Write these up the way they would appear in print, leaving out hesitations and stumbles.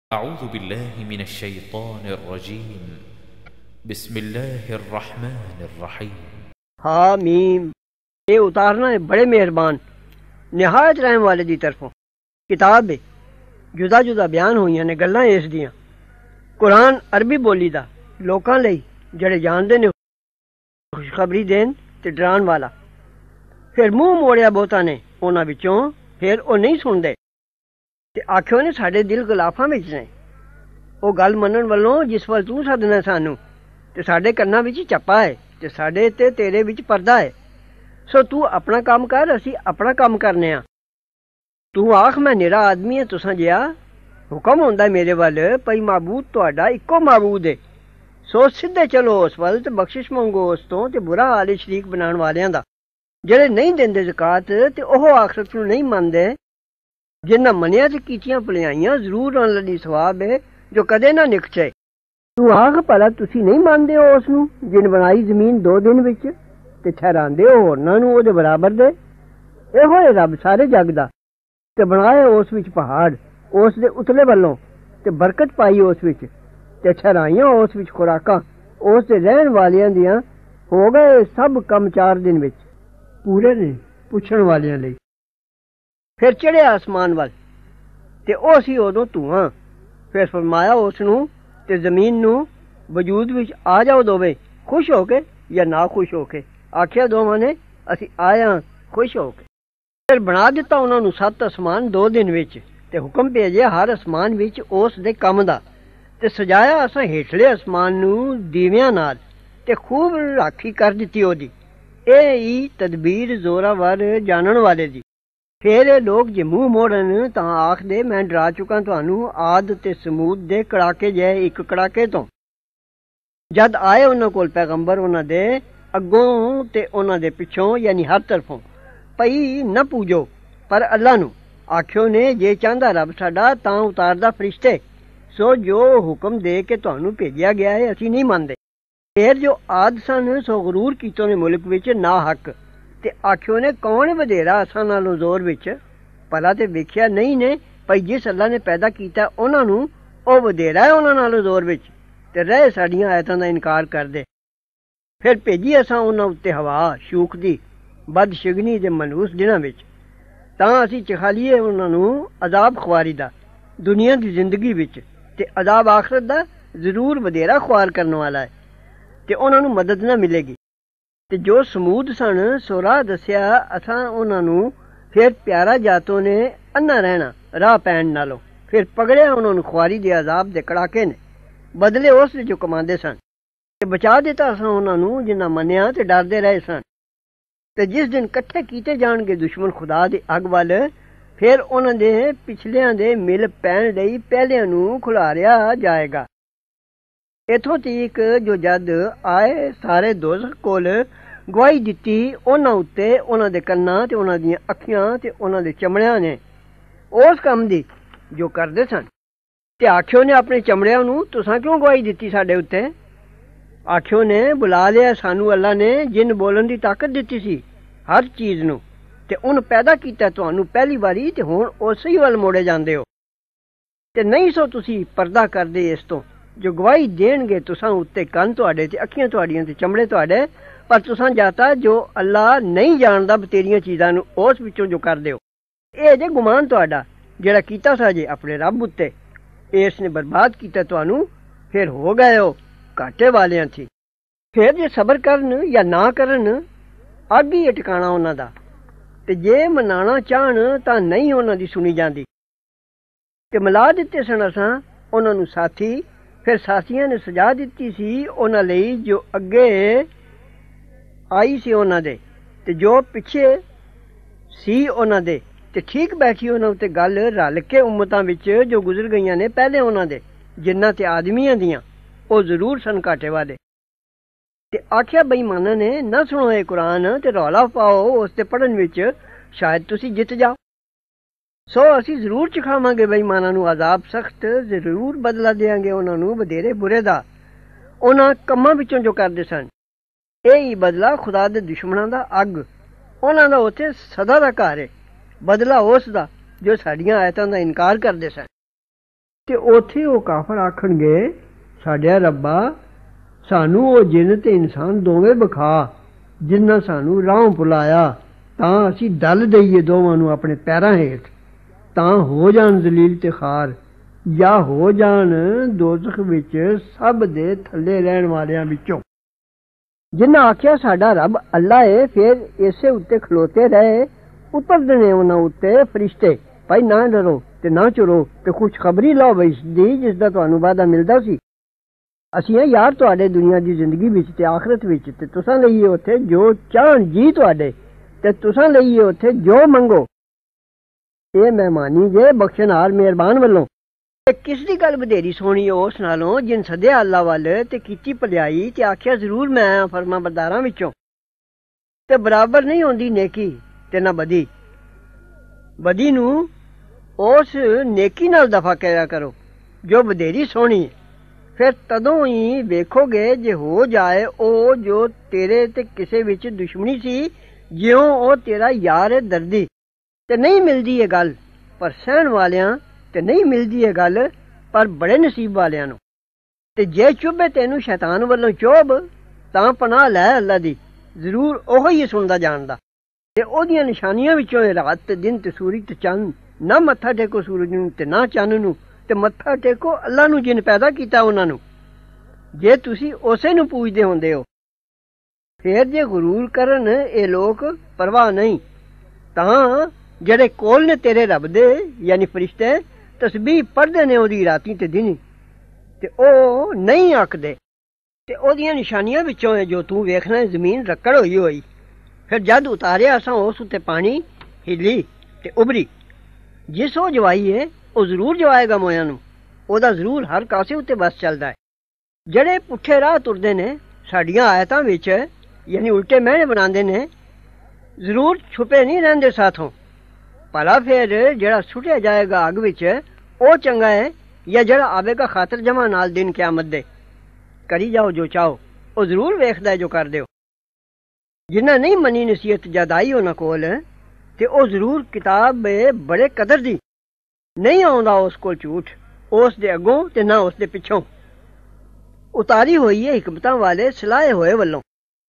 अऊज़ु बिल्लाहि मिनश शैतानिर रजीम बिस्मिल्लाहिर रहमानिर रहीम। हामीम। ये उतारना है बड़े मेहरबान निहायत रहम वाले दी तरफों किताब है। जुदा जुदा बयान हुई ने गल्लां इस दियां। कुरान अरबी बोली दा लोकां लई जड़े जानदे ने खुशखबरी देन ते डरान वाला। फिर मुंह मोड़िया बहुता ने उन्हां विचों, फिर ओ नहीं सुनदे ते आखियो ने साडे दिल गलाफां विच ने। ओ गल मनण वल्लों जिस वल तू सदना सानू ते साडे कन्नां विच चप्पा है ते साडे ते तेरे विच पर्दा है। सो तू अपना काम कर, असी अपना काम करने आ। तू आख मैं निरा आदमी है तुसां जिहा। हुक्म होंदा मेरे वल भई माबूद तुहाडा इक्को माबूद है। सो सीधे चलो उस वल ते बख्शिश मंगो उस तों ते बुरा हाल शरीक बनाण वालियां दा, जेड़े नहीं देंदे ज़कात ते ओह आखरत नूं नहीं मनदे। जिन्हां मनिया ते कीतियां भलाइयां जरूर उन्हां लई सवाब है जो कदे ना निकचे। तू आख भला तुसी नहीं मनदे हो उस नूं जिन बनाई जमीन 2 दिन विच ते ठहरांदे हो होरनां नूं ओहदे बराबर दे। एहो है रब सारे जग दा ते बनाए उस विच पहाड़ उस दे उतले वल्लों ते बरकत पाई उस विच ते ठहराइयां उस विच खुराकां उस दे रहण वालियां दियां। हो गए सब कम 4 दिन विच पूरे ने पुछण वालियां लई। फिर चढ़िया आसमान वल ते ओ सी उदों धुआं। फिर फरमाया उस नूं ते जमीन नूं वजूद विच आ जाओ दोवे, खुश होके या ना खुश होके। आखिया दोवां ने असी आया खुश होके। फिर बना दिता उन्हां नूं 7 आसमान 2 दिन विच ते हुक्म भेजिया हर आसमान विच उस दे कम दा ते सजाया असां हेठले आसमान नूं दीवियां नाल ते खूब राखी कर दित्ती ओदी। एह ही तदबीर जोरावर जानण वाले दी। फिर ये लोग जे मुंह मोड़न तां आखदे मैं डरा चुका तुहानू आद ते समूद दे कड़ाके जहे इक कड़ाके तो। जद आए उन्हां कोल पैगंबर उन्हां दे अगों ते उन्हां दे पिछों यानी हर तरफों, भई न पूजो पर अल्लाह नू। आखियो ने जे चाहंदा रब साडा तां उतारदा फरिश्ते। सो जो हुक्म दे के तुहानू भेजिया गया है असी नहीं मनदे। फिर जो आद सन सो गरूर कीतो ने मुल्क विच ना हक ते आखियो ने कौन वधेरा असां नालों जोर विच। भला ते वेखिया नहीं ने भई जिस अल्लाह ने पैदा कीता उन्हां नूं ओ वधेरा है उन्हां नालों जोर विच ते रहे साडियां आयतां दा इनकार करदे। फिर भेजी असां उन्हां उत्ते हवा शूक दी बदशिगनी दे मनूस दिनां विच तां असी चखालीए उन्हां नूं अजाब खुआरी दा दुनिया दी जिंदगी विच ते अजाब आखरत दा जरूर वधेरा खुआर करने वाला है ते उन्हां नूं मदद ना मिलेगी। ते जो समूद सन सो राह दस्या असां उन्हां नूं। फिर प्यारा जातों ने अन्ना रहना राह पैण नालों। फिर पकड़िया उन्हां नूं खुआरी दे अजाब दे कड़ाके ने बदले उस जो कमांदे सन ते बचा दिता असां उन्हां नूं जिन्हां मन्निया ते डरदे रहे सन। ते जिस दिन कट्ठे कीते जाणगे दुश्मन खुदा दी अग वल, फिर उन्हां दे पिछलियां दे मिल पैण लई पहलियां नूं खुलारिया जाएगा। इथों तक जो जद आए सारे दोज़ख कोल गवाही दित्ती उन्हां उत्ते उन्हां दे कन्नां ते उन्हां दियां अखियां ते उन्हां दे चमड़ियां ने उस कम दी जो करदे सन। ते आखियो ने अपने चमड़ियां नूं तुसां क्यों गवाही दित्ती साडे उत्ते। आखियो ने बुला लिया सानू अल्लाह ने जिन बोलन दी ताकत दित्ती सी हर चीज नूं ते उन पैदा कीता तुहानू पहली बारी ते हुण उसे वल मोड़े जांदे हो। ते नहीं सो तुसी पर्दा करदे इस तों जो गवाही देणगे तुसां उत्ते कन तुहाडे ते अखियां तुहाडियां ते चमड़े तुहाडे। पर तुसां जाता जो अल्लाह नहीं जानदा बतेरियां चीजां नूं उस विचों जो करदे हो। एह जे गुमान तुहाडा जेड़ा कीता सा जे अपने रब उत्ते, इस ने बर्बाद कीता तुहानू। फिर हो गए हो घाटे वालियां थी। फिर जे सबर करन या ना करन अग ही ठिकाणा उन्हां दा ते जे मनाना चाहन तां नहीं उन्हां दी सुनी जांदी। ते मिला दित्ते सन असां उन्हां नूं साथी। फिर साथियां ने सजा दित्ती सी उन्हां लई जो अगे आई सी उन्हां दे ते जो पिछे सी उन्हां दे ते ठीक बैठी उन्हां उत्ते गल रल के उम्मतां विच जो गुजर गईयां ने पहले उन्हां दे जिन्नां ते आदमियां दियां ओ जरूर सन घाटे वाले। ते आखिया बेईमानां ने ना सुनो ए कुरान ते रौला पाओ उस ते पढ़न विच शायद तुसी जित जाओ। सो असी जरूर चखावांगे बेईमानां नूं अजाब सख्त, जरूर बदला देंगे उन्हां नूं वधेरे बुरे दा उन्हां कम्मां विचों जो करदे सन। एह ही बदला खुदा दे दुश्मनां दा अग उन्हां दा उत्थे सदा दा घर है, बदला उस दा जो साडियां आयतां दा इनकार करदे सन। ਤੇ ਉੱਥੇ ਉਹ ਕਾਫਰ ਆਖਣਗੇ, ਸਾਡਿਆ ਰੱਬਾ, ਸਾਨੂੰ ਉਹ ਜਿੰਨ ਤੇ ਇਨਸਾਨ ਦੋਵੇਂ ਵਿਖਾ ਜਿਨ੍ਹਾਂ ਸਾਨੂੰ ਰਾਹੋਂ ਭੁਲਾਇਆ, ਤਾਂ ਅਸੀਂ ਦਲ ਦਈਏ ਦੋਵਾਂ ਨੂੰ ਆਪਣੇ ਪੈਰਾਂ ਹੇਠ, ਤਾਂ ਹੋ ਜਾਣ ਜ਼ਲੀਲ ਤੇ ਖਾਰ, ਜਾਂ ਹੋ ਜਾਣ ਦੋਜ਼ਖ ਵਿੱਚ ਸਭ ਦੇ ਥੱਲੇ ਰਹਿਣ ਵਾਲਿਆਂ ਵਿੱਚੋਂ। ਜਿਨ੍ਹਾਂ ਆਖਿਆ ਸਾਡਾ ਰੱਬ ਅੱਲਾ ਏ, ਫਿਰ ਇਸੇ ਉੱਤੇ ਖਲੋਤੇ ਰਹੇ। ਉਤਰਦੇ ਨੇ ਉਹਨਾਂ ਉੱਤੇ ਫਰਿਸ਼ਤੇ, ਭਾਈ ਨਾ ਡਰੋ ਤੇ ਨਾ ਚੁਰੋ ਤੇ ਖੁਸ਼ਖਬਰੀ ਲਓ ਇਸ ਦੀ ਜਿਸ ਦਾ ਤੁਹਾਨੂੰ ਵਾਅਦਾ ਮਿਲਦਾ ਸੀ। ਅਸੀਂ ਯਾਰ ਤੁਹਾਡੇ ਦੁਨੀਆ ਦੀ ਜ਼ਿੰਦਗੀ ਵਿੱਚ ਤੇ ਆਖਰਤ ਵਿੱਚ, ਤੇ ਤੁਸਾਂ ਲਈਏ ਉੱਥੇ ਜੋ ਚਾਹਣ ਜੀ ਤੁਹਾਡੇ, ਤੇ ਤੁਸਾਂ ਲਈਏ ਉੱਥੇ ਜੋ ਮੰਗੋ। ਇਹ ਮਹਿਮਾਨੀ ਜੇ ਬਖਸ਼ਣਹਾਰ ਮਿਹਰਬਾਨ ਵੱਲੋਂ। ਤੇ ਕਿਸ ਦੀ ਗੱਲ ਵਧੇਰੀ ਸੋਹਣੀ ਉਸ ਨਾਲੋਂ ਜਿਨ ਸੱਦਿਆ ਅੱਲਾ ਵੱਲ ਤੇ ਕੀਤੀ ਭਲਾਈ ਤੇ ਆਖਿਆ ਜ਼ਰੂਰ ਮੈਂ ਫਰਮਾ ਬਰਦਾਰਾਂ ਵਿੱਚੋਂ। ਤੇ ਬਰਾਬਰ ਨਹੀਂ ਹੁੰਦੀ ਨੇਕੀ ਤੇ ਨਾ ਬਦੀ। ਬਦੀ ਨੂੰ ਉਸ ਨੇਕੀ ਨਾਲ ਦਫਾ ਕਰਿਆ ਕਰੋ ਜੋ ਵਧੇਰੀ ਸੋਹਣੀ ਹੈ। ਫਿਰ ਤਦੋਂ ਹੀ ਵੇਖੋਗੇ ਜੇ ਹੋ ਜਾਏ ਉਹ ਜੋ ਤੇਰੇ ਤੇ ਕਿਸੇ ਵਿੱਚ ਦੁਸ਼ਮਣੀ ਸੀ, ਜਿਉਂ ਉਹ ਤੇਰਾ ਯਾਰ ਹੈ ਦਰਦੀ। ਤੇ ਨਹੀਂ ਮਿਲਦੀ ਇਹ ਗੱਲ ਪਰ ਸਹਿਣ ਵਾਲਿਆਂ, ਤੇ ਨਹੀਂ ਮਿਲਦੀ ਇਹ ਗੱਲ ਪਰ ਬੜੇ ਨਸੀਬ ਵਾਲਿਆਂ ਨੂੰ। ਤੇ ਜੇ ਚੁੱਭੇ ਤੈਨੂੰ ਸ਼ੈਤਾਨ ਵੱਲੋਂ ਚੋਭ, ਤਾਂ ਪਨਾਹ ਲੈ ਅੱਲਾ ਦੀ, ਜ਼ਰੂਰ ਉਹ ਹੀ ਸੁਣਦਾ ਜਾਣਦਾ। ਤੇ ਉਹਦੀਆਂ ਨਿਸ਼ਾਨੀਆਂ ਵਿੱਚੋਂ ਇਹ ਰਾਤ ਤੇ ਦਿਨ ਤੇ ਸੂਰਜ ਤੇ ਚੰਨ। ਨਾ ਮੱਥਾ ਟੇਕੋ ਸੂਰਜ ਨੂੰ ਤੇ ਨਾ ਚੰਨ ਨੂੰ, ਤੇ ਮੱਥਾ ਟੇਕੋ ਅੱਲਾ ਨੂੰ ਜਿਨ ਪੈਦਾ ਕੀਤਾ ਉਹਨਾਂ ਨੂੰ, ਜੇ ਤੁਸੀਂ ਉਸੇ ਨੂੰ ਪੂਜਦੇ ਹੁੰਦੇ ਹੋ। ਫੇਰ ਜੇ ਗੁਰੂਰ ਕਰਨ ਇਹ ਲੋਕ ਪਰਵਾਹ ਨਹੀਂ, ਤਾਂ ਜਿਹੜੇ ਕੋਲ ਨੇ ਤੇਰੇ ਰੱਬ ਦੇ ਯਾਨੀ ਫਰਿਸ਼ਤੇ ਤਸਬੀਹ ਪੜ੍ਹਦੇ ਨੇ ਉਹਦੀ ਰਾਤੀ ਤੇ ਦਿਨੀ, ਤੇ ਉਹ ਨਹੀਂ ਆਖਦੇ। ਤੇ ਉਹਦੀਆਂ ਨਿਸ਼ਾਨੀਆਂ ਵਿੱਚੋਂ ਹੈ ਜੋ ਤੂੰ ਵੇਖਣਾ ਜ਼ਮੀਨ ਰੱਕੜ ਹੋਈ ਹੋਈ। ਫਿਰ ਜਦ ਉਤਾਰਿਆ ਅਸਾਂ ਉਸ ਉੱਤੇ ਪਾਣੀ, ਹਿੱਲੀ ਤੇ ਉਭਰੀ। ਜਿਸ ਉਹ ਜਵਾਈ ਹੈ ਉਹ ਜ਼ਰੂਰ ਜਵਾਏਗਾ ਮੋਇਆਂ ਨੂੰ, ਉਹਦਾ ਜ਼ਰੂਰ ਹਰ ਕਾਸੇ ਉੱਤੇ ਬਸ ਚੱਲਦਾ ਹੈ। ਜਿਹੜੇ ਪੁੱਠੇ ਰਾਹ ਤੁਰਦੇ ਨੇ ਸਾਡੀਆਂ ਆਇਤਾਂ ਵਿੱਚ ਯਾਨੀ ਉਲਟੇ ਮਹਿਣੇ ਬਣਾਉਂਦੇ ਨੇ, ਜ਼ਰੂਰ ਛੁਪੇ ਨਹੀਂ ਰਹਿੰਦੇ ਸਾਥੋਂ। ਭਲਾ ਫਿਰ ਜਿਹੜਾ ਸੁੱਟਿਆ ਜਾਏਗਾ ਅੱਗ ਵਿੱਚ ਉਹ ਚੰਗਾ ਹੈ, ਜਾਂ ਜਿਹੜਾ ਆਵੇਗਾ ਖਾਤਰ ਜਮਾ ਨਾਲ ਦਿਨ ਕਿਆਮਤ ਦੇ। ਕਰੀ ਜਾਓ ਜੋ ਚਾਹੋ, ਉਹ ਜ਼ਰੂਰ ਵੇਖਦਾ ਜੋ ਕਰਦੇ ਹੋ। ਜਿਨ੍ਹਾਂ ਨਹੀਂ ਮੰਨੀ ਨਸੀਹਤ ਜਦ ਆਈ ਉਹਨਾਂ ਕੋਲ, ਤੇ ਉਹ ਜ਼ਰੂਰ ਕਿਤਾਬ ਬੜੇ ਕਦਰ ਦੀ। ਨਹੀਂ ਆਉਂਦਾ ਉਸ ਕੋਲ ਝੂਠ, ਉਸ ਦੇ ਅੱਗੋਂ ਤੇ ਨਾ ਉਸ ਦੇ ਪਿੱਛੋਂ। ਉਤਾਰੀ ਹੋਈ ਹੈ ਹਕਮਤਾਂ ਵਾਲੇ ਸਲਾਹੇ ਹੋਏ ਵੱਲੋਂ।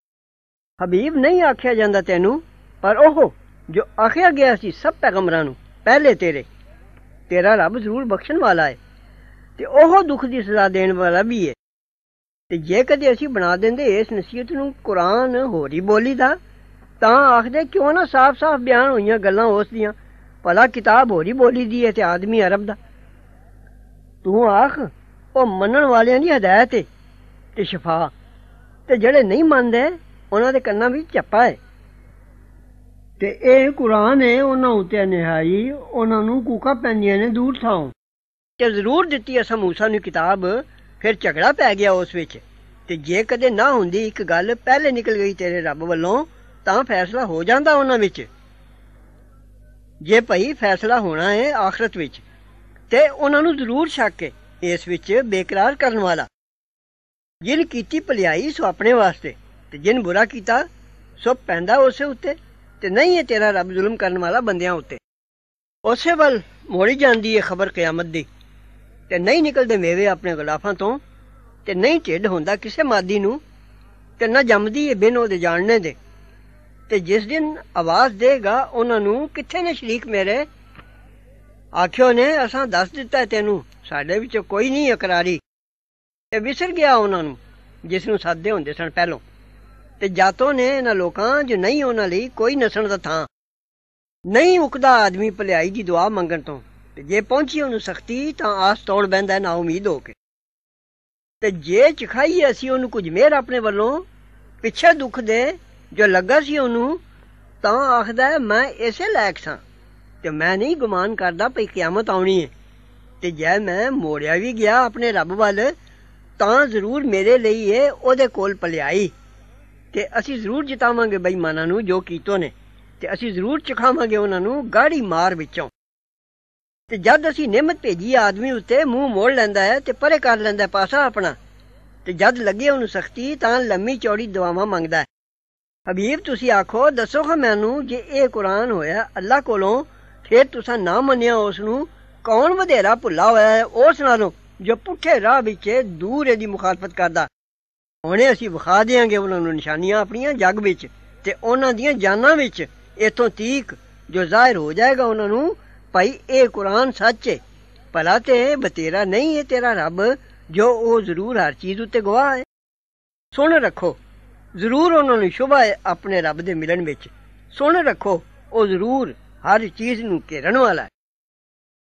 ਹਬੀਬ ਨਹੀਂ ਆਖਿਆ ਜਾਂਦਾ ਤੈਨੂੰ, ਪਰ ਉਹ ਜੋ ਆਖਿਆ ਗਿਆ ਸੀ ਸਭ ਪੈਗੰਬਰਾਂ ਨੂੰ ਪਹਿਲੇ ਤੇਰੇ। ਤੇਰਾ ਰੱਬ ਜ਼ਰੂਰ ਬਖਸ਼ਣ ਵਾਲਾ ਹੈ, ਤੇ ਉਹ ਦੁੱਖ ਦੀ ਸਜ਼ਾ ਦੇਣ ਵਾਲਾ ਵੀ ਹੈ। ਤੇ ਜੇ ਕਦੇ ਅਸੀਂ ਬਣਾ ਦਿੰਦੇ ਇਸ ਨਸੀਹਤ ਨੂੰ ਕੁਰਾਨ ਹੋਰੀ ਬੋਲੀ ਦਾ, ਤਾਂ ਆਖਦੇ ਕਿਉਂ ਨਾ ਸਾਫ਼-ਸਾਫ਼ ਬਿਆਨ ਹੋਈਆਂ ਗੱਲਾਂ ਉਸ ਦੀਆਂ। ਭਲਾ ਕਿਤਾਬ ਹੋਰੀ ਬੋਲੀ ਦੀ ਹੈ ਤੇ ਆਦਮੀ ਅਰਬ ਦਾ। ਤੂੰ ਆਖ ਉਹ ਮੰਨਣ ਵਾਲਿਆਂ ਦੀ ਹਦਾਇਤ ਹੈ ਤੇ ਸ਼ਫਾ, ਤੇ ਜਿਹੜੇ ਨਹੀਂ ਮੰਨਦੇ ਉਹਨਾਂ ਦੇ ਕੰਨਾਂ ਵਿੱਚ ਚੱਪਾ ਹੈ। ਤੇ ਇਹ ਕੁਰਾਨ ਹੈ ਉਹਨਾਂ ਉੱਤੇ ਨਿਹਾਈ, ਉਹਨਾਂ ਨੂੰ ਕੂਕਾਂ ਪੈਂਦੀਆਂ ਨੇ ਦੂਰ ਥਾਂ। ਤੇ ਜ਼ਰੂਰ ਦਿੱਤੀ ਅਸਾਂ ਮੂਸਾ ਨੂੰ ਕਿਤਾਬ, ਫਿਰ ਝਗੜਾ ਪੈ ਗਿਆ ਉਸ ਵਿੱਚ। ਤੇ ਜੇ ਕਦੇ ਨਾ ਹੁੰਦੀ ਇੱਕ ਗੱਲ ਪਹਿਲੇ ਨਿਕਲ ਗਈ ਤੇਰੇ ਰੱਬ ਵੱਲੋਂ, ਤਾਂ ਫੈਸਲਾ ਹੋ ਜਾਂਦਾ ਉਹਨਾਂ ਵਿੱਚ। ਜੇ ਭਈ ਫੈਸਲਾ ਹੋਣਾ ਹੈ ਆਖਰਤ ਵਿੱਚ, ਤੇ ਉਹਨਾਂ ਨੂੰ ਜ਼ਰੂਰ ਸ਼ੱਕ ਹੈ ਇਸ ਵਿੱਚ ਬੇਕਰਾਰ ਕਰਨ ਵਾਲਾ। ਜਿਨ ਕੀਤੀ ਭਲਾਈ ਸੋ ਆਪਣੇ ਵਾਸਤੇ, ਤੇ ਜਿਨ ਬੁਰਾ ਕੀਤਾ ਸੋ ਪੈਂਦਾ ਉਸੇ ਉੱਤੇ। ਤੇ ਨਹੀਂ ਹੈ ਤੇਰਾ ਰੱਬ ਜ਼ੁਲਮ ਕਰਨ ਵਾਲਾ ਬੰਦਿਆਂ ਉੱਤੇ। ਉਸੇ ਵੱਲ ਮੋੜੀ ਜਾਂਦੀ ਹੈ ਖਬਰ ਕਿਆਮਤ ਦੀ, ਤੇ ਨਹੀਂ ਨਿਕਲਦੇ ਮੇਵੇ ਆਪਣੇ ਗੁਲਾਫਾਂ ਤੋਂ, ਤੇ ਨਹੀਂ ਢਿੱਡ ਹੁੰਦਾ ਕਿਸੇ ਮਾਦੀ ਨੂੰ, ਤੇ ਨਾ ਜੰਮਦੀ ਹੈ ਬਿਨ ਉਹਦੇ ਜਾਣਨੇ ਦੇ। ਤੇ ਜਿਸ ਦਿਨ ਆਵਾਜ਼ ਦੇਗਾ ਉਹਨਾਂ ਨੂੰ, ਕਿੱਥੇ ਨੇ ਸ਼ਰੀਕ ਮੇਰੇ? ਆਖਿਓ ਨੇ ਅਸਾਂ ਦੱਸ ਦਿੱਤਾ ਤੈਨੂੰ, ਸਾਡੇ ਵਿੱਚੋਂ ਕੋਈ ਨਹੀਂ ਇਕਰਾਰੀ। ਤੇ ਵਿਸਰ ਗਿਆ ਉਹਨਾਂ ਨੂੰ ਜਿਸ ਨੂੰ ਸਾਦੇ ਹੁੰਦੇ ਸਨ ਪਹਿਲੋਂ। ਤੇ ਜਾਤੋਂ ਨੇ ਇਹਨਾਂ ਲੋਕਾਂ ਜੋ ਨਹੀਂ ਉਹਨਾਂ ਲਈ ਕੋਈ ਨਸਣ ਦਾ ਥਾਂ। ਨਹੀਂ ਮੁੱਕਦਾ ਆਦਮੀ ਭਲਾਈ ਦੀ ਦੁਆ ਮੰਗਣ ਤੋਂ, ਤੇ ਜੇ ਪਹੁੰਚੀ ਉਹਨੂੰ ਸਖਤੀ ਤਾਂ ਆਸ ਤੋੜ ਬਹਿੰਦਾ ਨਾ ਉਮੀਦ ਹੋ ਕੇ। ਤੇ ਜੇ ਚਖਾਈਏ ਅਸੀਂ ਉਹਨੂੰ ਕੁਝ ਮਿਹਰ ਆਪਣੇ ਵੱਲੋਂ ਪਿੱਛੇ ਦੁੱਖ ਦੇ ਜੋ ਲੱਗਾ ਸੀ ਉਹਨੂੰ, ਤਾਂ ਆਖਦਾ ਮੈਂ ਇਸੇ ਲਾਇਕ ਸਾਂ, ਤੇ ਮੈਂ ਨਹੀਂ ਗੁਮਾਨ ਕਰਦਾ ਪਈ ਕਿਆਮਤ ਆਉਣੀ ਹੈ। ਤੇ ਜੇ ਮੈਂ ਮੋੜਿਆ ਵੀ ਗਿਆ ਆਪਣੇ ਰੱਬ ਵੱਲ, ਤਾਂ ਜ਼ਰੂਰ ਮੇਰੇ ਲਈ ਹੈ ਉਹਦੇ ਕੋਲ ਭਲਾਈ। ਤੇ ਅਸੀਂ ਜ਼ਰੂਰ ਜਿਤਾਵਾਂਗੇ ਬੇਈਮਾਨਾਂ ਨੂੰ ਜੋ ਕੀਤੋ ਨੇ, ਤੇ ਅਸੀਂ ਜ਼ਰੂਰ ਚਖਾਵਾਂਗੇ ਉਹਨਾਂ ਨੂੰ ਗਾੜੀ ਮਾਰ ਵਿੱਚੋਂ। ਤੇ ਜਦ ਅਸੀਂ ਨਿਮਤ ਭੇਜੀ ਆਦਮੀ ਉੱਤੇ, ਮੂੰਹ ਮੋੜ ਲੈਂਦਾ ਹੈ ਤੇ ਪਰੇ ਕਰ ਲੈਂਦਾ ਪਾਸਾ ਆਪਣਾ। ਤੇ ਜਦ ਲੱਗੇ ਉਹਨੂੰ ਸਖਤੀ ਤਾਂ ਲੰਮੀ ਚੌੜੀ ਦੁਆਵਾਂ ਮੰਗਦਾ ਹੈ। ਹਬੀਬ ਤੁਸੀਂ ਆਖੋ, ਦੱਸੋ ਮੈਨੂੰ ਜੇ ਇਹ ਕੁਰਾਨ ਹੋਇਆ ਅੱਲਾ ਕੋਲੋਂ, ਫਿਰ ਤੁਸਾਂ ਨਾ ਮੰਨਿਆ ਉਸ ਨੂੰ, कौन वधेरा भुला होया है उस नालों जो पुठे राह विच दूर इहदी मुखालफत करदा। हुणे असीं विखा देंगे उन्हां नूं निशानियां अपणियां जग विच ते उन्हां दियां जानां विच इत्थों तीक जो ज़ाहिर हो जाएगा उन्हां नूं भाई ये कुरान सच है। भला ते बतेरा नहीं है तेरा रब जो ओ जरूर हर चीज उत्ते गवाह है। सुन रखो जरूर उन्हां नूं शुबा है अपने रब दे मिलन विच। सुन रखो ओ जरूर हर चीज नूं घेरन वाला है।